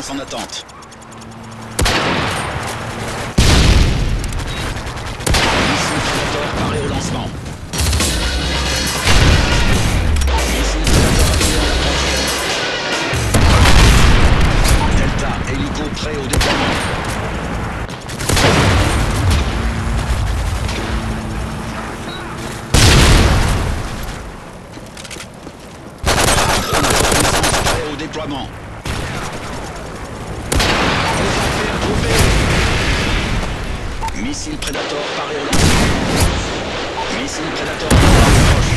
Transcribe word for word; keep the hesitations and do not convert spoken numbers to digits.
défense en attente. Missile Predator paré au lancement. Missile Predator activé en approche. Delta, hélico prêt au déploiement. Déploiement. Missile Predator paré au lancement. Missile Predator en approche.